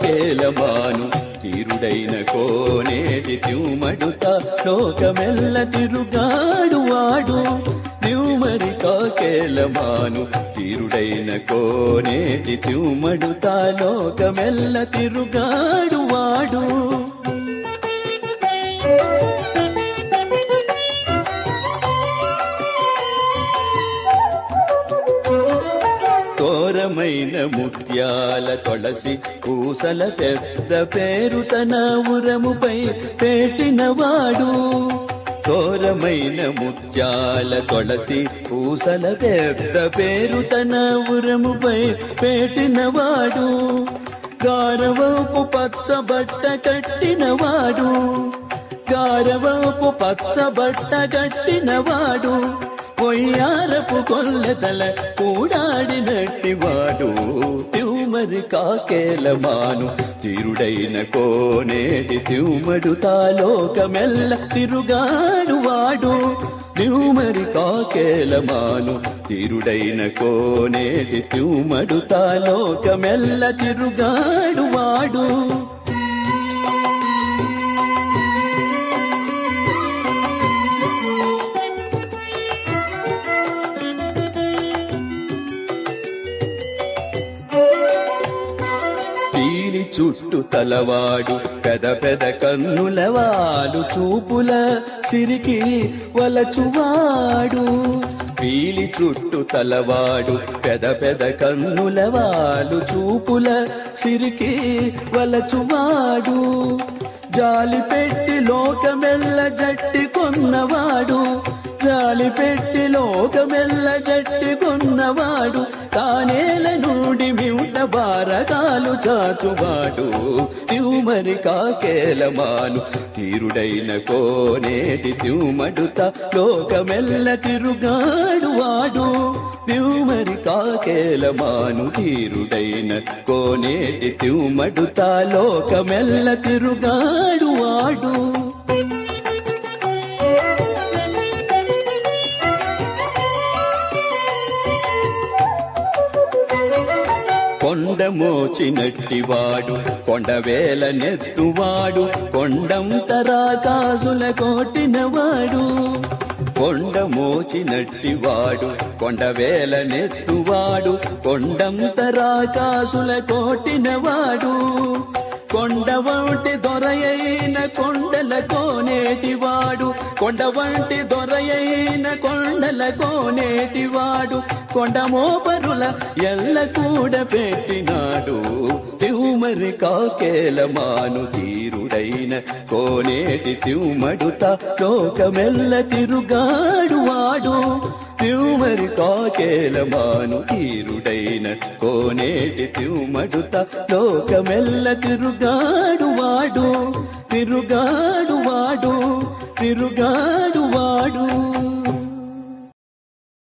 కాకేలమాను తీరుడైన కోనేటి తిరుమడుత లోకమెల్ల తిరుగాడు వాడు తిరుమరి కాకేలమాను తీరుడైన కోనేటి తిరుమడుత లోకమెల్ల తిరుగాడు వాడు ఘోరమైన ముత్యాల తొలసి పూసల పెద్ద పేరు తన ఉరముపై పెట్టినవాడు ఘోరమైన ముత్యాల తొలసి పూసల పెద్ద పేరు తన ఉరముపై పెట్టినవాడు గారవపు పచ్చ బట్ట కట్టినవాడు గారవపు పచ్చ బట్ట కట్టినవాడు కొయ్యారపు కొల్లెతల కూడాడినట్టివాడు తిరుమరి కాకేలమాను తీరుడైన కోనేటి తిరుమడుత లోకమెల్ల తిరుగాడు వాడు తిరుమరి కాకేలమాను తీరుడైన కోనేటి తిరుమడుత లోకమెల్ల తిరుగాడు వాడు చుట్టు తలవాడు పెద పెద కన్నులవాడు చూపుల సిరికి వలచువాడు పీలి చుట్టు తలవాడు పెద పెద కన్నులవాడు చూపుల సిరికి వలచువాడు జాలి పెట్టి లోకమెల్ల జట్టి కొన్నవాడు జాలి పెట్టి లోకమెల్ల జట్టి కొన్నవాడు తానేల నుండి మింట భారతాలు చాచువాడు తిరుమరి కాకేలమాను తీరుడైన కోనేటి తిరుమడుత లోకమెల్ల తిరుగాడు వాడు తిరుమరి కాకేలమాను తీరుడైన కోనేటి తిరుమడుత లోకమెల్ల తిరుగాడు వాడు కొండ మోచినట్టివాడు కొండవేల నెత్తువాడు కొండంతరాకాసుల కోటినవాడు కొండ మోచినట్టివాడు కొండవేల నెత్తువాడు కొండంతరాకాసుల కోటినవాడు కొండ వంటి దొరయైన కొండల కోనేటివాడు కొండ వంటి దొరయైన కొండల కోనేటివాడు కొండ మోపరుల ఎల్ల కూడా పెట్టినాడు తిరుమరి కాకేలమాను తీరుడైన కోనేటి తిరుమడుత లోకమెల్ల తిరుగాడు వాడు తిరుమరి కాకేలమాను తీరుడైన కోనేటి తిరుమడుత లోకమెల్ల తిరుగాడు వాడు తిరుగాడు వాడు తిరుగాడు వాడు